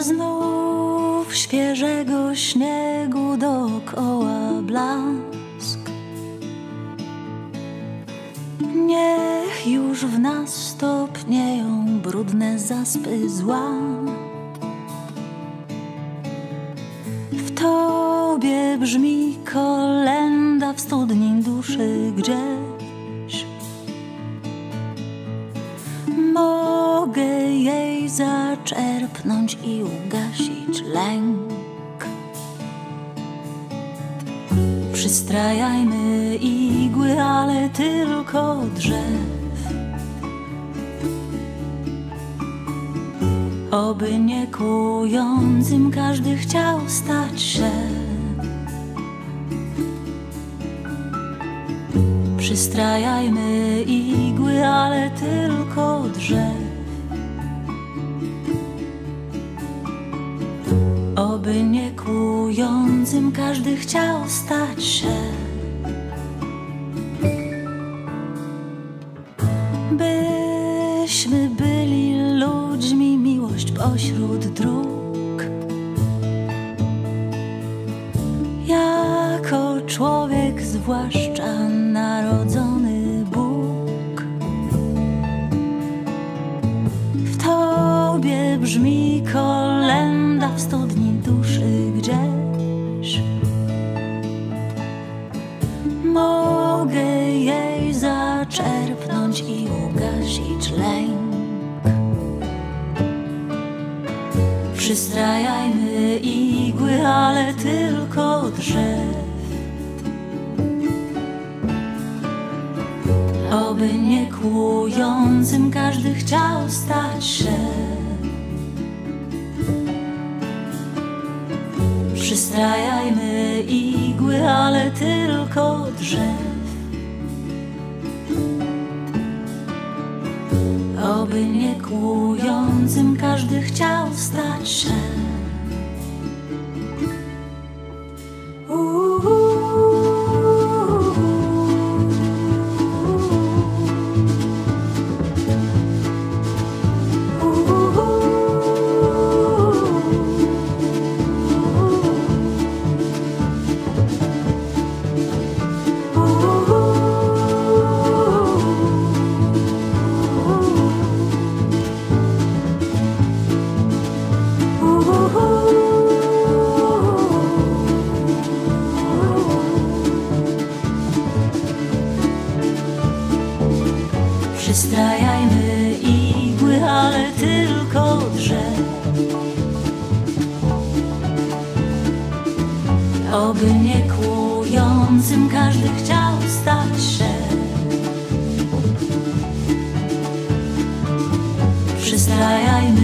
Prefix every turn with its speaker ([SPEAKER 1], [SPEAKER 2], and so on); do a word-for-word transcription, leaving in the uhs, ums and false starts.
[SPEAKER 1] Znów świeżego śniegu dookoła blask. Niech już w nas topnieją brudne zaspy zła. W tobie brzmi kolęda w studni duszy gdzieś. Mogę jej zaczerpnąć i ugasić lęk. Przystrajajmy igły, ale tylko drzew. Oby nie kującym każdy chciał stać się. Przystrajajmy igły, ale tylko drzew. Oby nie kującym każdy chciał stać się. Byśmy byli ludźmi, miłość pośród dróg. Jako człowiek, zwłaszcza narodzony Bóg. W tobie brzmi kolęda w studni duszy gdzieś. Mogę jej zaczerpnąć i ugasić lęk. Przystrajajmy igły, ale tylko drzew. Oby nie kłującym każdy chciał stać się. Przystrajajmy igły, ale tylko drzew. Oby nie kłującym każdy chciał stać się. Przystrajajmy igły, ale tylko drzew. Oby nie kłującym każdy chciał stać się. Przystrajajmy